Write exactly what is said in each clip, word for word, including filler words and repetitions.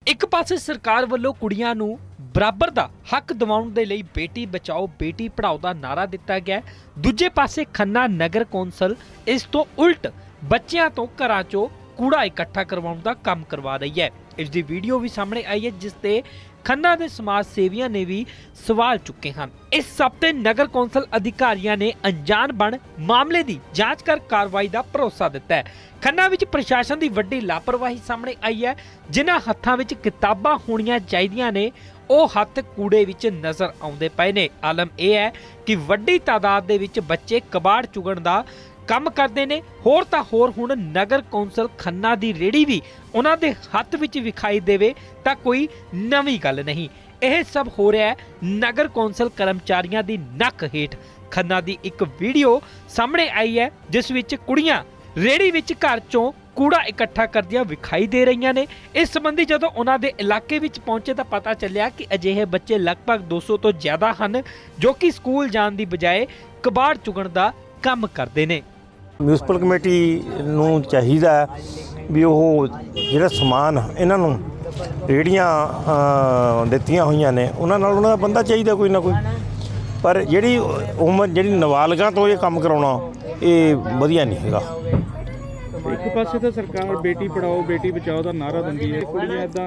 एक पासे सरकार ਵੱਲੋਂ ਕੁੜੀਆਂ ਨੂੰ बराबर ਦਾ हक दिवाउण दे लई बेटी बचाओ बेटी पढ़ाओ ਦਾ नारा दिता गया। दूजे पासे खन्ना नगर कौंसल इस तो उल्ट बच्चों तो घरां चों कूड़ा इकट्ठा करवाउण दा काम करवा रही है। इस दी वीडियो भी सामने आई है जिस ते खन्ना दे समाज सेवियों ने भी सवाल चुके हैं। इस हफ्ते नगर कौंसल अधिकारियों ने अनजान बन मामले की जांच कर कार्रवाई का भरोसा दिता है। खन्ना विच प्रशासन की वड्डी लापरवाही सामने आई है। जिन्हां हत्थां विच किताबां होणीआं चाहीदियां ने ਉਹ हत्थ कूड़े विच नज़र आउंदे पए ने। आलम यह है कि वड्डी तादाद दे विच बच्चे कबाड़ चुगण दा काम करते हैं। होर तां होर हुण नगर कौंसल खन्ना दी रेड़ी भी उन्हां दे हत्थ विच विखाई देवे तां कोई नवीं गल नहीं। यह सब हो रहा है नगर कौंसल कर्मचारियों की नक हेठ। खन्ना दी एक वीडियो सामने आई है जिस विच कुड़ियां रेड़ी विच घर चों कूड़ा इकट्ठा करदियां विखाई दे रही ने। इस संबंधी जदों उन्हां दे इलाके विच पहुंचे तो पता चलिया कि अजिहे बच्चे लगभग दो सौ तो ज़्यादा हैं जो कि स्कूल जाण दी बजाय कबाड़ चुगण दा काम करते हैं। म्यूनसिपल कमेटी नूं चाहीदा भी ਉਹ ਜਿਹੜਾ ਸਮਾਨ ਇਹਨਾਂ ਨੂੰ ਰੇੜੀਆਂ ਦਿੱਤੀਆਂ ਹੋਈਆਂ ਨੇ ਉਹਨਾਂ ਨਾਲ ਉਹਨਾਂ ਦਾ ਬੰਦਾ ਚਾਹੀਦਾ ਕੋਈ ਨਾ ਕੋਈ। ਪਰ ਜਿਹੜੀ ਉਮਰ ਜਿਹੜੀ ਨਾਬਾਲਗਾਂ ਤੋਂ ਇਹ ਕੰਮ ਕਰਾਉਣਾ ਇਹ ਵਧੀਆ ਨਹੀਂ ਹੈਗਾ। एक पासे तो सरकार बेटी पढ़ाओ बेटी बचाओ का नारा दिंदी है, कुड़ियां इदां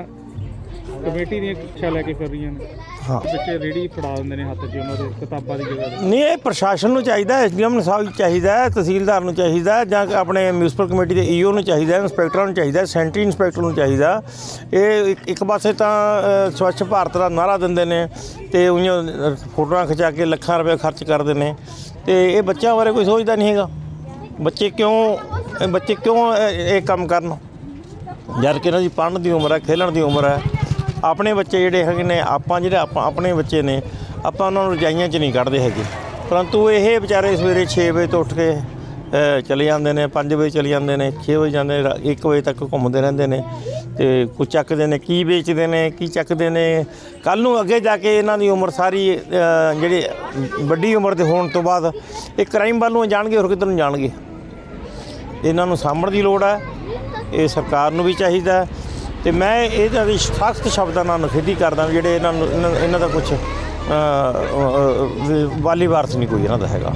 कमेटी दी शिक्षा लैके कर रही हैं। हाँ बच्चे रेड़ी फड़ा दिंदे ने हत्थ च उन्हां दे किताबां दी जगह नहीं। ये प्रशासन नूं चाहीदा, एसडीएम साहब चाहीदा, तहसीलदार नूं चाहीदा जां अपने म्यूनसिपल कमेटी दे ईओ नूं चाहीदा, इंस्पैक्टरां नूं चाहीदा, सैनिटरी इंस्पैक्टर नूं चाहीदा। ये एक पासे तां स्वच्छ भारत दा नारा दिंदे ने ते उइयां फोटोआं खिचा के ਲੱਖਾਂ रुपए खर्च करदे ने ते ये बच्चों बारे कोई सोचदा नहीं हैगा। बच्चे क्यों बच्चे क्यों ये काम करन जद कि इन्हां दी पढ़न दी उम्र है, खेलण दी उम्र है। अपने बच्चे जिहड़े हैगे ने आपां जिहड़े आपां अपने बच्चे ने आपां उन्हां नूं रजाइयां च नहीं कढ़दे हैगे, परंतु ये बेचारे सवेरे छे बजे तो उठ के चले जाते हैं, पाँच बजे चले जाते हैं, छे बजे जाते हैं, एक बजे तक घूमते रहते हैं तो कुछ चकते हैं की बेचते हैं की चकते हैं। कल नूं अगे जाके इन्हां दी उम्र सारी जिहड़ी वड्डी उम्र दे होण तो बाद ये क्राइम वाल नूं जाणगे होर किधर नूं जाणगे। इन्हां नूं साਂਭਣ ਦੀ लोड़ है, ये सरकार नूं भी चाहिदा ते मैं इहदा दी सख्त शब्दां नाल निखेधी करदा जिहड़े इन्हां नूं इन्हां दा कुछ वाली वारस नहीं कोई इन्हां दा हैगा।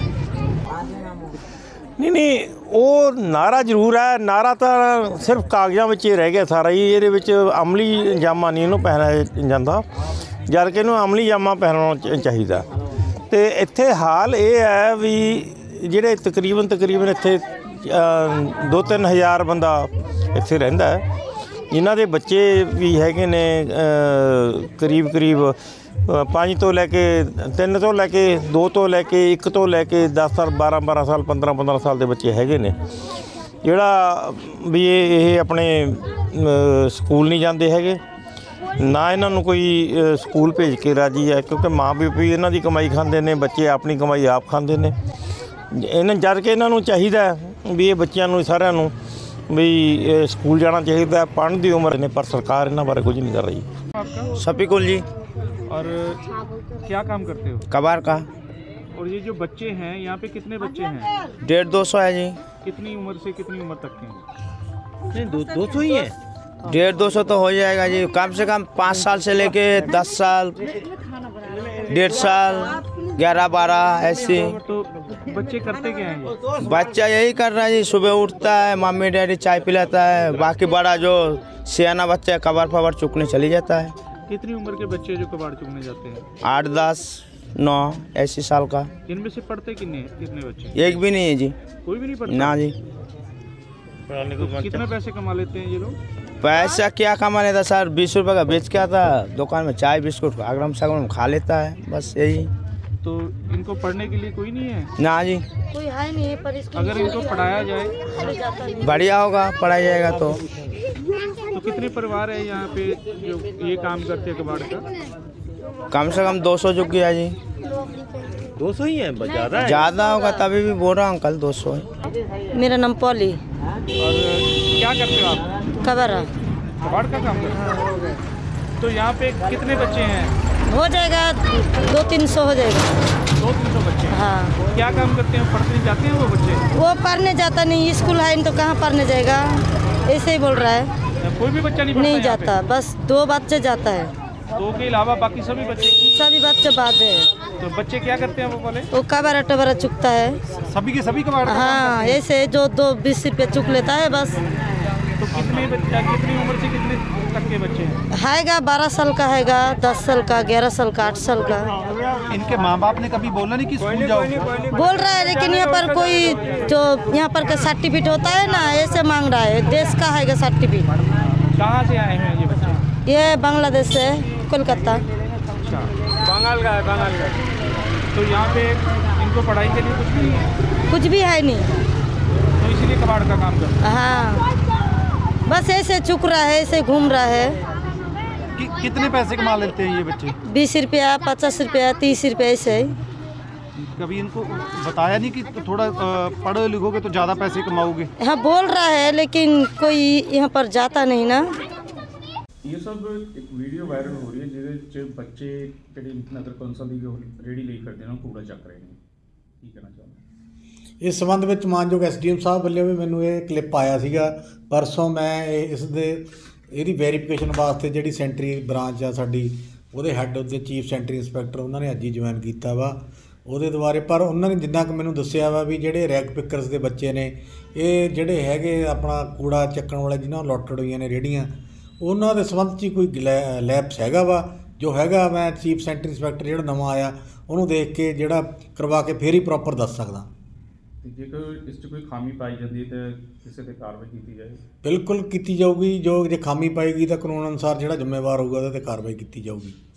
नहीं नहीं वो नारा जरूर है, नारा तो सिर्फ कागज़ां विच ही रह गया सारा ही। ये अमली जामा नहीं इन्हूं पहनाया जाता जद कि इन्हूं अमली जामा पहनाना चाहिए। तो इत्थे हाल ये है भी जिहड़े तकरीबन तकरीबन इत्थे दो तीन हज़ार बंदा इत्थे रहिंदा है, जिन्हां दे बच्चे भी हैगे ने करीब करीब पाँच तो लैके तीन तो लैके दो तो लैके एक तो लैके दस साल बारह बारह साल पंद्रह पंद्रह साल के बच्चे हैगे ने जिहड़ा भी ये अपने स्कूल नहीं जाते हैगे ना इन्हां नूं कोई स्कूल भेज के राजी है, क्योंकि माँ बाप भी इन्हां दी कमाई खांदे ने, बच्चे अपनी कमाई आप खांदे ने। इन्हां जद कि इन्हां नूं चाहीदा भी ये बच्चों नूं सारिਆਂ नूं भी स्कूल जाना चाहिए, पढ़न की उम्र ने, पर सरकार इन्हां बारे कुछ नहीं कर रही। शफीकुल जी। और क्या काम करते हो? कबाड़ का। और ये जो बच्चे हैं यहाँ पे कितने बच्चे हैं? डेढ़ दो सौ है जी। कितनी उम्र से कितनी उम्र तक के? नहीं दो दो सौ ही है, डेढ़ दो सौ तो हो जाएगा जी। कम से कम पाँच साल से लेके दस साल डेढ़ साल ग्यारह बारह ऐसे। तो बच्चे करते क्या हैं ये? बच्चा यही कर रहा है जी, सुबह उठता है मम्मी डैडी चाय पिलाता है, बाकी बड़ा जो सियाना बच्चा है कबाड़ फबाड़ चुकने चली जाता है। कितनी उम्र के बच्चे जो कबाड़ चुगने जाते हैं? आठ दस नौ ऐसी साल का। इनमें से पढ़ते कितने कितने बच्चे? एक भी नहीं है जी। कोई भी नहीं पढ़ता? ना जी। तो कितना पैसे कमा लेते हैं ये लोग? पैसा क्या कमा लेता सर, बीस रुपये का बेच के आता दुकान में चाय बिस्कुट आगरम सागरम खा लेता है, बस यही। तो इनको पढ़ने के लिए कोई नहीं है? ना जी कोई है नहीं है, पर इसको अगर इनको पढ़ाया जाए बढ़िया होगा, पढ़ाया जाएगा तो। तो कितने परिवार है यहाँ पे जो ये काम करते हैं कबाड़ का? कम से कम दो सौ जो किया जी। दो सौ ही है, ज़्यादा है। ज़्यादा होगा तभी भी बोल रहा हूँ अंकल दो सौ है। मेरा नाम पॉली। और क्या करते हो आप? कबाड़ कबाड़ का काम करते हो? तो यहाँ पे कितने बच्चे हैं? हो जाएगा दो तीन सौ हो जाएगा। दो तीन सौ बच्चे? हाँ। क्या काम करते हैं? पढ़ने जाते हैं वो बच्चे? वो पढ़ने जाता नहीं, स्कूल है तो कहाँ पढ़ने जाएगा, ऐसे ही बोल रहा है। कोई भी बच्चा नहीं पढ़ता नहीं यहाँ पे? जाता, बस दो बच्चे जाता है, दो के अलावा बाकी सभी बच्चे? सभी बच्चे बाद है। तो बच्चे क्या करते हैं वो बोले? वो कबारा टबारा चुकता है। सभी के सभी कबाड़ का काम हाँ, करते हैं? ऐसे जो दो बीस रुपये चुक लेता है बस। तो कितने बच्चा कितनी उम्र से कितने तक के बच्चे हैं? हैगा बारह साल का हैगा, दस साल का, ग्यारह साल का, आठ साल का। इनके माँ बाप ने कभी बोला नहीं कि स्कूल जाओ? बोल रहा है, लेकिन यहाँ पर कोई जो यहाँ पर का सर्टिफिकेट होता है ना, ऐसे मांग रहा है, देश का हैगा सर्टिफिकेट। कहाँ से आए हैं ये बच्चे? ये बांग्लादेश से, कोलकाता। अच्छा, बंगाल का है, बंगाल का। तो यहाँ पे इनको पढ़ाई के लिए कुछ नहीं है? कुछ भी है नहीं। तो इसीलिए कबाड़ का काम करते हाँ, बस ऐसे चुक रहा है, ऐसे घूम रहा है। कि, कितने पैसे कमा लेते हैं ये बच्चे? बीस रुपया, पचास रुपया, तीस रुपया ऐसे। कभी इनको बताया नहीं कि थोड़ा पढ़ो लिखोगे तो ज़्यादा पैसे कमाओगे? हाँ, बोल रहा है, लेकिन कोई यहाँ पर जाता नहीं ना। ਇਹ ਸਭ ਇੱਕ ਵੀਡੀਓ ਵਾਇਰਲ ਹੋ ਰਹੀ ਹੈ ਜਿਹਦੇ ਵਿੱਚ ਬੱਚੇ ਜਿਹੜੇ ਨਗਰ ਕੌਂਸਲ ਦੀ ਰੇੜੀ ਲਈ ਕਰਦੇ ਨੇ ਕੂੜਾ ਚੱਕ ਰਹੇ ਨੇ, ਕੀ ਕਹਿਣਾ ਚਾਹੁੰਦੇ? ਇਸ ਸੰਬੰਧ ਵਿੱਚ ਮਾਨਯੋਗ ਐਸਡੀਐਮ ਸਾਹਿਬ ਵੱਲੋਂ ਵੀ ਮੈਨੂੰ ਇਹ ਕਲਿੱਪ ਆਇਆ ਸੀਗਾ ਪਰਸੋਂ। ਮੈਂ ਇਹ ਇਸ ਦੇ ਇਹਦੀ ਵੈਰੀਫਿਕੇਸ਼ਨ ਵਾਸਤੇ ਜਿਹੜੀ ਸੈਂਟਰੀ ਬ੍ਰਾਂਚ ਆ ਸਾਡੀ, ਉਹਦੇ ਹੈੱਡ ਉਹਦੇ ਚੀਫ ਸੈਂਟਰੀ ਇੰਸਪੈਕਟਰ ਉਹਨਾਂ ਨੇ ਅੱਜ ਹੀ ਜੁਆਇਨ ਕੀਤਾ ਵਾ ਉਹਦੇ ਦੁਆਰੇ। ਪਰ ਉਹਨਾਂ ਨੇ ਜਿੰਨਾ ਕੁ ਮੈਨੂੰ ਦੱਸਿਆ ਵਾ ਵੀ ਜਿਹੜੇ ਰੈਗ ਪਿਕਰਸ ਦੇ ਬੱਚੇ ਨੇ, ਇਹ ਜਿਹੜੇ ਹੈਗੇ ਆਪਣਾ ਕੂੜਾ ਚੱਕਣ ਵਾਲੇ ਜਿਨ੍ਹਾਂ ਨੂੰ ਲੋਟਡ ਹੋਈਆਂ ਨੇ ਰੇਹੜੀਆਂ, ਉਹਨਾਂ ਦੇ ਸੰਬੰਧ 'ਚ ਹੀ ਕੋਈ ਲੈ ਲੈਪਸ ਹੈਗਾ ਵਾ ਜੋ ਹੈਗਾ। ਮੈਂ ਚੀਫ ਸੈਂਟਰੀ ਇੰਸਪੈਕਟਰ ਜਿਹੜਾ ਨਵਾਂ ਆਇਆ ਉਹਨੂੰ ਦੇਖ ਕੇ ਜਿਹੜਾ ਕਰਵਾ ਕੇ ਫੇਰ ਹੀ ਪ੍ਰੋਪਰ ਦੱਸ ਸਕਦਾ। ਜੇਕਰ ਇਸ 'ਚ ਕੋਈ ਖਾਮੀ ਪਾਈ ਜਾਂਦੀ ਹੈ ਤਾਂ ਕਿਸੇ 'ਤੇ ਕਾਰਵਾਈ ਕੀਤੀ ਜਾਏ? ਬਿਲਕੁਲ ਕੀਤੀ ਜਾਊਗੀ। ਜੋ ਜੇ ਖਾਮੀ ਪਾਏਗੀ ਤਾਂ ਕਾਨੂੰਨ ਅਨੁਸਾਰ ਜਿਹੜਾ ਜ਼ਿੰਮੇਵਾਰ ਹੋਊਗਾ ਉਹਦੇ 'ਤੇ ਕਾਰਵਾਈ ਕੀਤੀ ਜਾਊਗੀ।